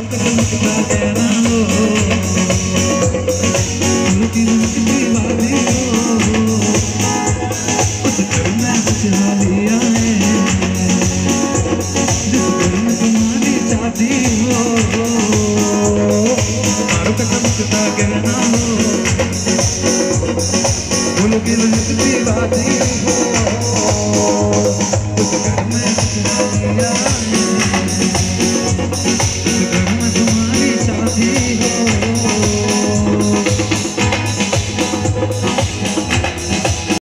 चमकता कहना हो, झुमकी झुमकती वादी हो, उस घर में खुशहालियाँ हैं, जिस घर में तुम्हारी शादी हो, तारों का चमकता कहना हो।